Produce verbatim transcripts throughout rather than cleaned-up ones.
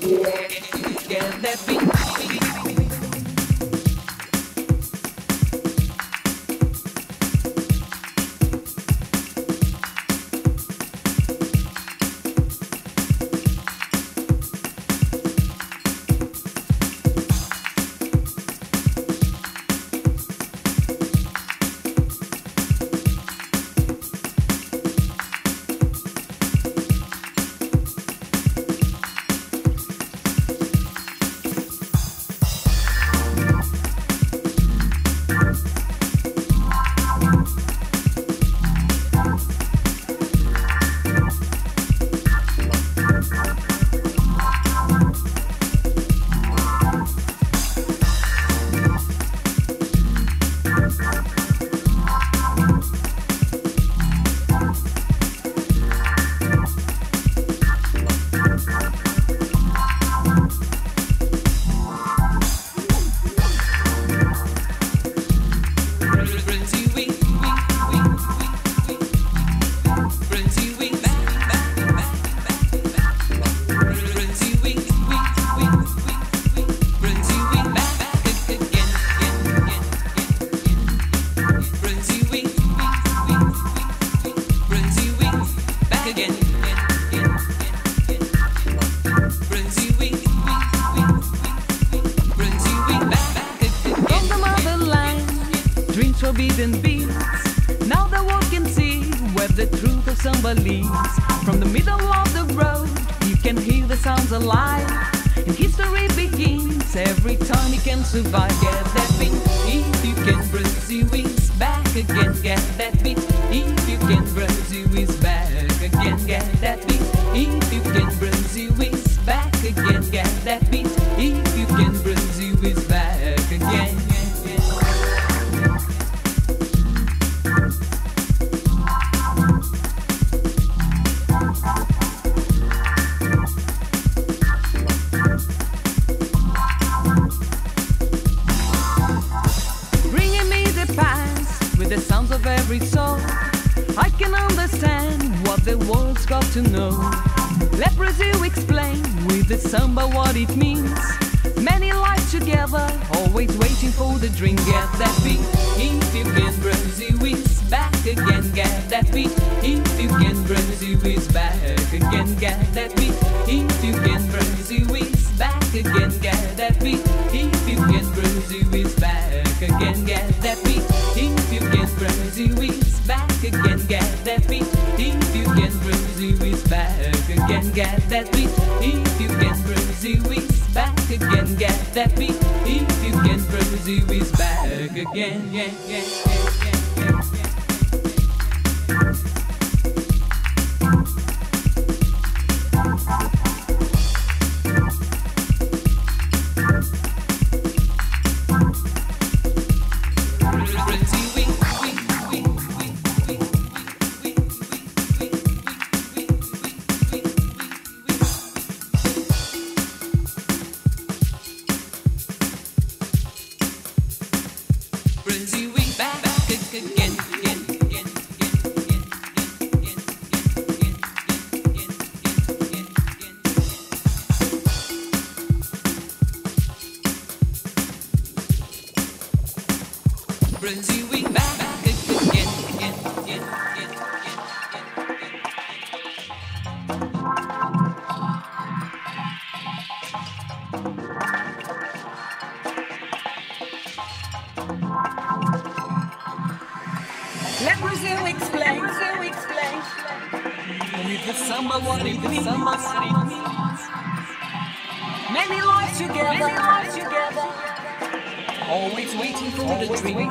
Get that beat. Forbidden beats. Now the world can see where the truth of some believes. From the middle of the road, you can hear the sounds alive. And history begins every time you can survive. Get that beat, if you can, Brazil is back again. Get that beat, if you can, Brazil is back again. Get that beat, if you can, Brazil is back again. Get that beat, if you can, Brazil is back again. The sounds of every soul, I can understand what the world's got to know. Let Brazil explain with the samba what it means. Many lives together, always waiting for the dream. Get that beat, if you can, Brazil is back again. Get that beat, if you can, Brazil is back again. Get that beat, if you can, Brazil is back again. Get that beat, if you can, Brazil is back again. Get that beat, if you can, Brazil is back again. Get that beat, if you can, Brazil is back again. Get that beat, if you can, Brazil is back again. Get that beat, if you can, Brazil is back again. Yeah, yeah, yeah, yeah, yeah. Brazil, we back again, again, again, again, Let Brazil explain, Brazil explain. With the samba, what it means, samba, what it means. Many lives together, many lives together. Always waiting for the dream.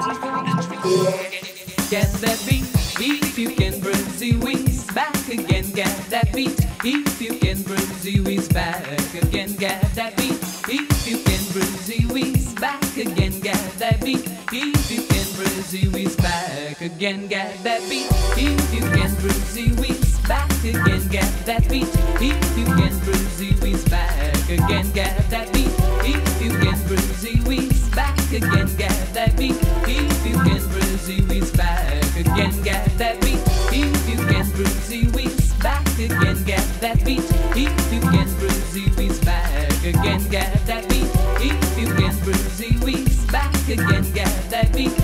Get that beat, if you can, Brazil is back again. Get that beat, if you can, Brazil is back again. Get that beat, if you can, Brazil is back again. Get that beat, if you can, Brazil is back again. Get that beat, if you can, Brazil is back again. Get that beat, if you can, Brazil is back again. Get that beat, if you can, Brazil is back again. Get that beat, if you can, Brazil is back again. Get that beat, if you can, Brazil is back again. Get that beat, if you can, Brazil is back again, get that beat. If you can bruise it, whiz back again, get that beat.